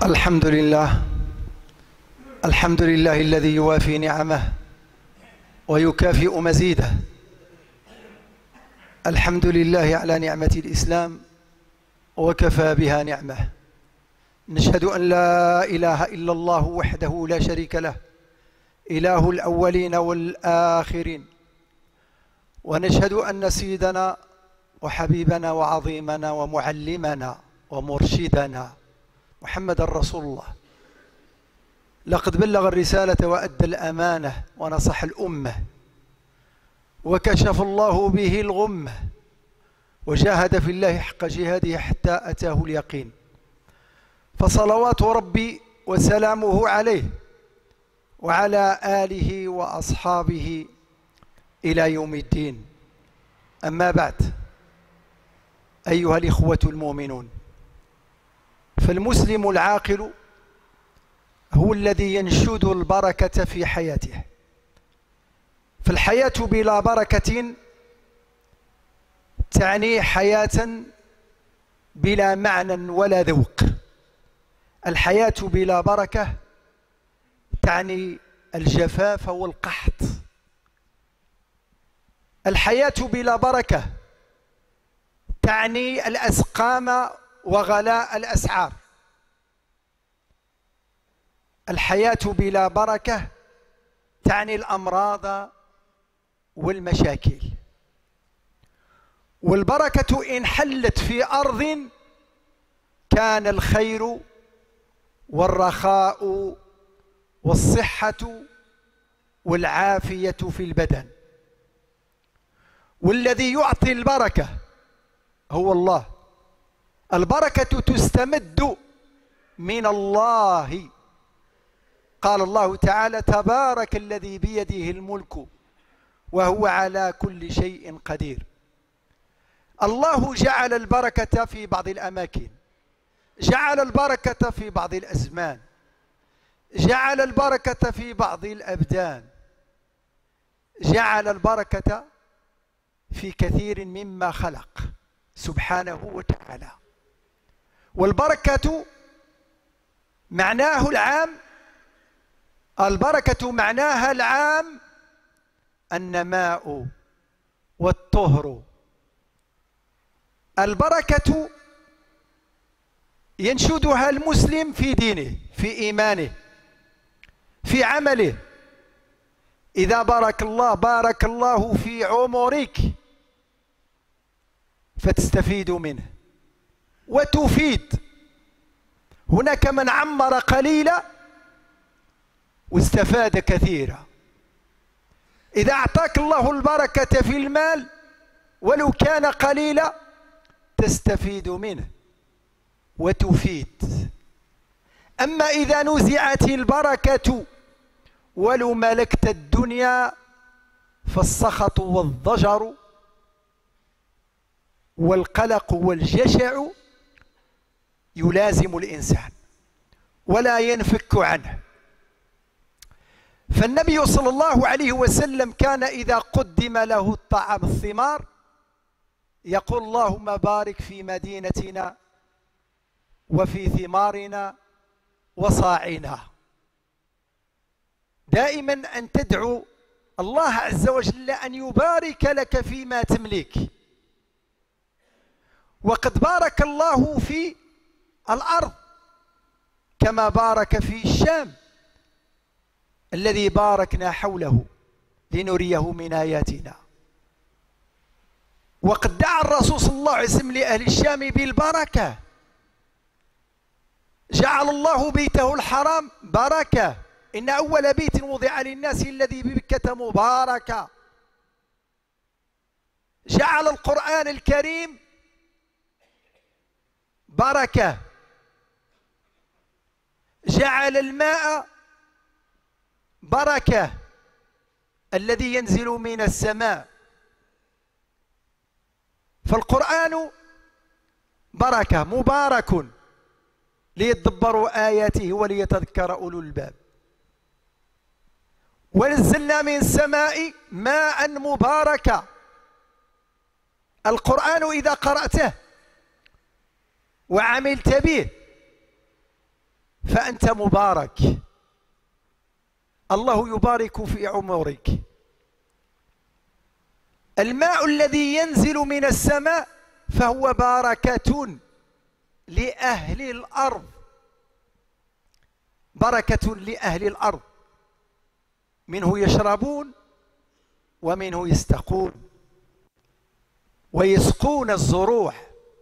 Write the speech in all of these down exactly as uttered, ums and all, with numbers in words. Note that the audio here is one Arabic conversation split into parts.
الحمد لله الحمد لله الذي يوافي نعمه ويكافئ مزيده. الحمد لله على نعمة الإسلام وكفى بها نعمة. نشهد أن لا إله إلا الله وحده لا شريك له، إله الأولين والآخرين، ونشهد أن سيدنا وحبيبنا وعظيمنا ومعلمنا ومرشدنا محمد رسول الله لقد بلغ الرسالة وأدى الأمانة ونصح الأمة وكشف الله به الغمة وجاهد في الله حق جهاده حتى أتاه اليقين، فصلوات ربي وسلامه عليه وعلى آله وأصحابه إلى يوم الدين. أما بعد، أيها الإخوة المؤمنون، فالمسلم العاقل هو الذي ينشد البركة في حياته، فالحياة بلا بركة تعني حياة بلا معنى ولا ذوق. الحياة بلا بركة تعني الجفاف والقحط. الحياة بلا بركة تعني الأسقام وغلاء الأسعار. الحياة بلا بركة تعني الأمراض والمشاكل. والبركة إن حلت في أرض كان الخير والرخاء والصحة والعافية في البدن. والذي يعطي البركة هو الله. البركة تستمد من الله. قال الله تعالى: تبارك الذي بيده الملك وهو على كل شيء قدير. الله جعل البركة في بعض الأماكن، جعل البركة في بعض الأزمان، جعل البركة في بعض الأبدان، جعل البركة في كثير مما خلق سبحانه وتعالى. والبركة معناه العام، البركة معناها العام النماء والطهر. البركة ينشدها المسلم في دينه، في إيمانه، في عمله. إذا بارك الله بارك الله في عمرك، فتستفيد منه وتفيد. هناك من عمر قليلا واستفاد كثيرا. إذا أعطاك الله البركة في المال ولو كان قليلا تستفيد منه وتفيد. أما إذا نزعت البركة ولو ملكت الدنيا فالسخط والضجر والقلق والجشع يلازم الإنسان ولا ينفك عنه. فالنبي صلى الله عليه وسلم كان إذا قدم له الطعام الثمار يقول: اللهم بارك في مدينتنا وفي ثمارنا وصاعنا. دائما أن تدعو الله عز وجل أن يبارك لك فيما تملك. وقد بارك الله في الأرض كما بارك في الشام الذي باركنا حوله لنريه من آياتنا. وقد دعا الرسول صلى الله عليه وسلم لأهل الشام بالبركة. جعل الله بيته الحرام بركة. إن أول بيت وضع للناس الذي ببكة مباركة. جعل القرآن الكريم بركة. جعل الماء بركة الذي ينزل من السماء. فالقرآن بركة مبارك ليتدبروا آياته وليتذكر أولو الباب. ونزلنا من السماء ماء مباركا. القرآن إذا قرأته وعملت به فأنت مبارك، الله يبارك في عمرك. الماء الذي ينزل من السماء فهو بركة لأهل الأرض، بركة لأهل الأرض، منه يشربون ومنه يستقون ويسقون الزروع.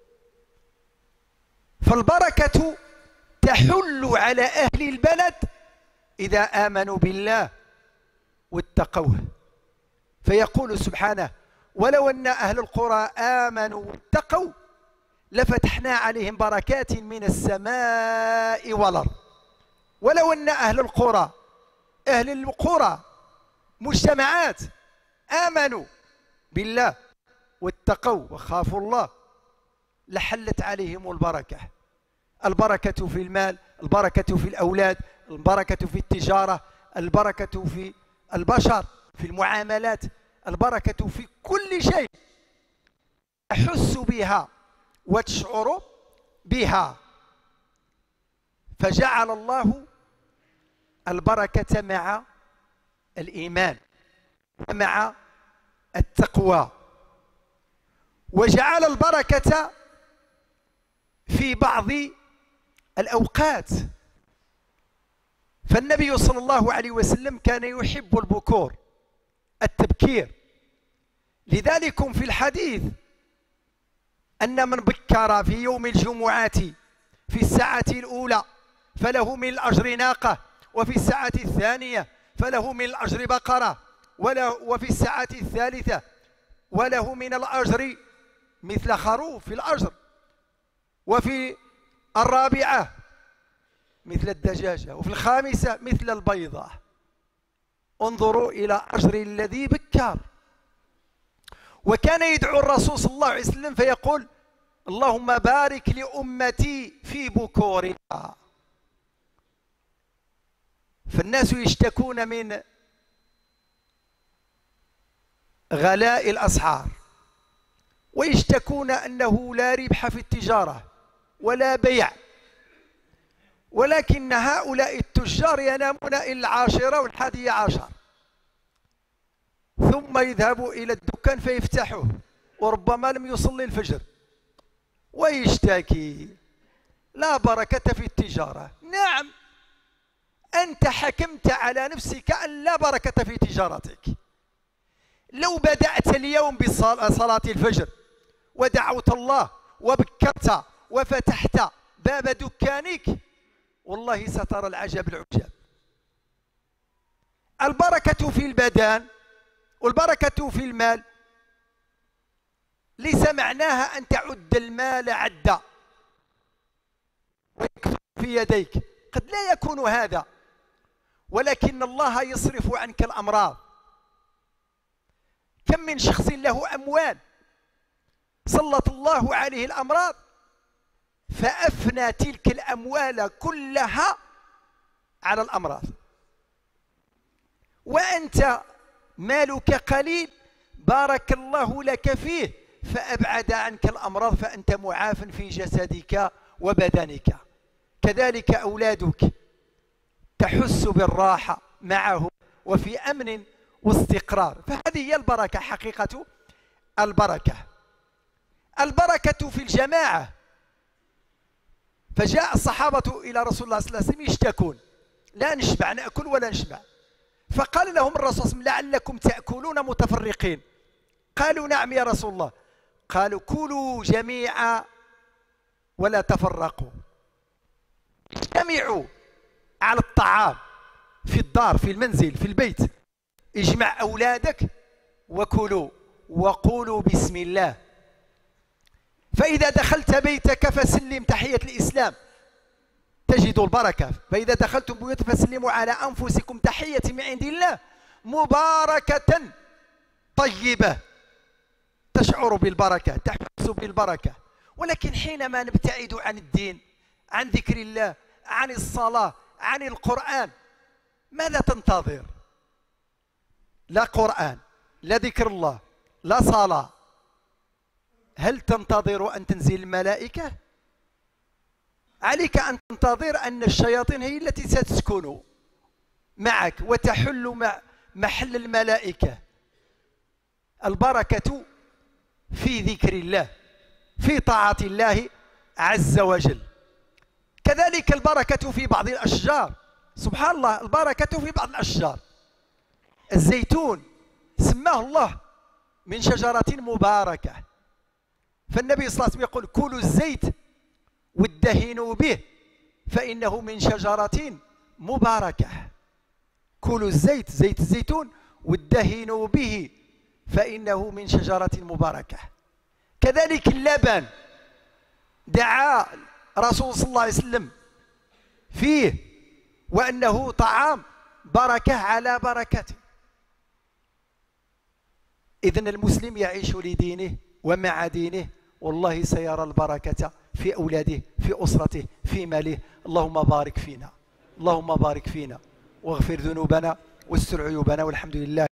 فالبركة تحل على أهل البلد إذا آمنوا بالله واتقوه. فيقول سبحانه: ولو أن أهل القرى آمنوا واتقوا لفتحنا عليهم بركات من السماء والأرض. ولو أن أهل القرى، أهل القرى مجتمعات آمنوا بالله واتقوا وخافوا الله لحلت عليهم البركة. البركة في المال، البركة في الأولاد، البركة في التجارة، البركة في البشر، في المعاملات، البركة في كل شيء تحس بها وتشعر بها. فجعل الله البركة مع الإيمان ومع التقوى، وجعل البركة في بعض الأوقات. فالنبي صلى الله عليه وسلم كان يحب البكور، التبكير. لذلك في الحديث أن من بكر في يوم الجمعة في الساعة الأولى فله من الأجر ناقة، وفي الساعة الثانية فله من الأجر بقرة، وفي الساعة الثالثة وله من الأجر مثل خروف في الأجر، وفي الرابعة مثل الدجاجة، وفي الخامسة مثل البيضة. انظروا إلى أجر الذي بكر. وكان يدعو الرسول صلى الله عليه وسلم فيقول: اللهم بارك لأمتي في بكورها. فالناس يشتكون من غلاء الأسعار، ويشتكون أنه لا ربح في التجارة ولا بيع، ولكن هؤلاء التجار ينامون إلى العاشرة والحادية عشر، ثم يذهبوا إلى الدكان فيفتحوه وربما لم يصلي الفجر ويشتكي: لا بركة في التجارة. نعم، أنت حكمت على نفسك أن لا بركة في تجارتك. لو بدأت اليوم بصلاة الفجر ودعوت الله وبكرت وفتحت باب دكانك، والله سترى العجب العجاب. البركة في البدن والبركة في المال ليس معناها أن تعد المال عدا ويكثر في يديك، قد لا يكون هذا، ولكن الله يصرف عنك الأمراض. كم من شخص له أموال سلط الله عليه الأمراض فأفنى تلك الأموال كلها على الأمراض، وأنت مالك قليل بارك الله لك فيه فأبعد عنك الأمراض، فأنت معاف في جسدك وبدنك. كذلك أولادك تحس بالراحة معهم وفي أمن واستقرار. فهذه هي البركة، حقيقة البركة. البركة في الجماعة. فجاء الصحابة إلى رسول الله صلى الله عليه وسلم يشتكون: لا نشبع، نأكل ولا نشبع. فقال لهم الرسول صلى الله عليه وسلم: لعلكم تأكلون متفرقين. قالوا: نعم يا رسول الله. قالوا: كلوا جميعا ولا تفرقوا. اجتمعوا على الطعام في الدار، في المنزل، في البيت. اجمع أولادك وكلوا وقولوا بسم الله. فإذا دخلت بيتك فسلم تحية الإسلام تجد البركة. فإذا دخلتم بيوت فسلموا على أنفسكم تحية من عند الله مباركة طيبة، تشعر بالبركة، تحس بالبركة. ولكن حينما نبتعد عن الدين، عن ذكر الله، عن الصلاة، عن القرآن، ماذا تنتظر؟ لا قرآن، لا ذكر الله، لا صلاة. هل تنتظر أن تنزل الملائكة؟ عليك أن تنتظر أن الشياطين هي التي ستسكن معك وتحل مع محل الملائكة. البركة في ذكر الله، في طاعة الله عز وجل. كذلك البركة في بعض الأشجار، سبحان الله، البركة في بعض الأشجار. الزيتون سماه الله من شجرة مباركة، فالنبي صلى الله عليه وسلم يقول كلوا الزيت وادهنوا به فإنه من شجرة مباركة. كلوا الزيت، زيت الزيتون، وادهنوا به فإنه من شجرة مباركة. كذلك اللبن دعا رسول صلى الله عليه وسلم فيه وأنه طعام بركة على بركته. إذن المسلم يعيش لدينه ومع دينه، والله سيرى البركة في أولاده، في أسرته، في ماله. اللهم بارك فينا، اللهم بارك فينا، واغفر ذنوبنا واستر عيوبنا، والحمد لله.